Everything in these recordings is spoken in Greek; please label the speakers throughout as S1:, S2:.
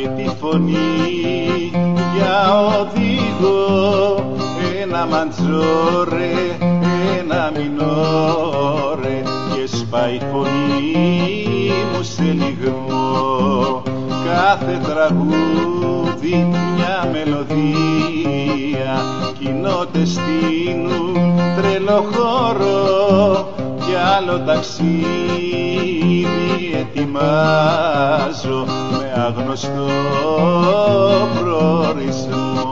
S1: τη φωνή για οδηγό, ένα μαντζόρε, ένα μινόρε, και σπάει η φωνή μου σε λιγμό. Κάθε τραγούδι μια μελωδία, κι οι νότες στείνουν τρελό χώρο, κι άλλο ταξίδι ετοιμάζω με άγνωστο προορισμό.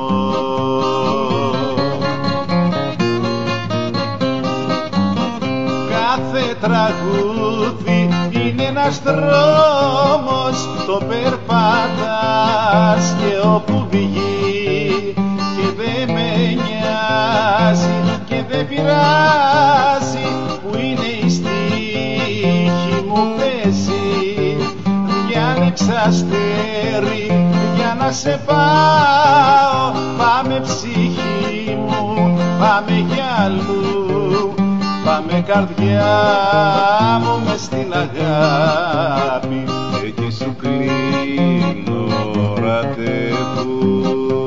S1: Κάθε τραγούδι είναι ένας δρόμος, το περπατάς και όπου βγει, και δεν με νοιάζει και δεν πειράζει που είναι η στίχη μου πέσει. Διάλεξα αστέρι για να σε πάω, πάμε ψυχή μου, πάμε κι αλλού, πάμε καρδιά μου μες στην αγάπη, εκεί σου κλείνω ραντεβού.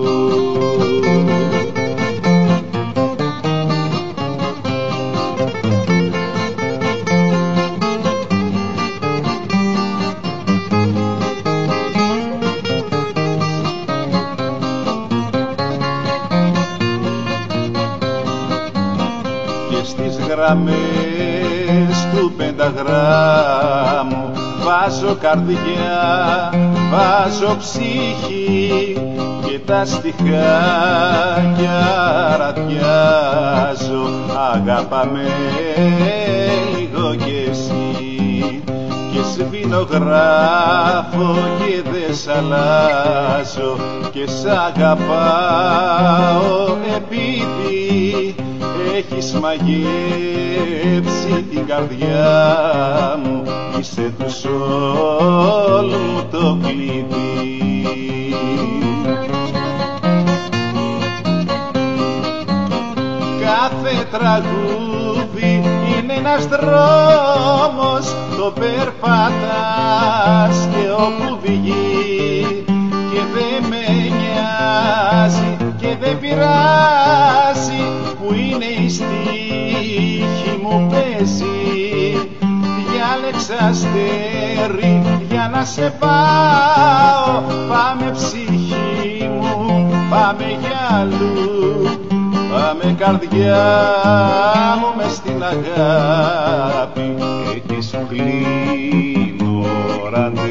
S1: Στις γραμμές του πενταγράμμου βάζω καρδιά, βάζω ψυχή, και τα στιχάκια ραδιάζω. Αγάπαμε λίγο κι εσύ, και σβηνογράφω και δε σ' αλλάζω, και σ' αγαπάω επειδή έχεις μαγεύσει την καρδιά μου, είσαι του σόλ μου το κλειδί. Κάθε τραγούδι είναι ένας δρόμος, το περπατάς και όπου βγει, και δεν με νοιάζει και δεν πειράζει που είναι η στίχη μου παίζει. Διάλεξα αστέρι για να σε πάω, πάμε ψυχή μου, πάμε για αλλού, πάμε καρδιά μου μες στην αγάπη, εκεί σου κλείνω ραντεβού.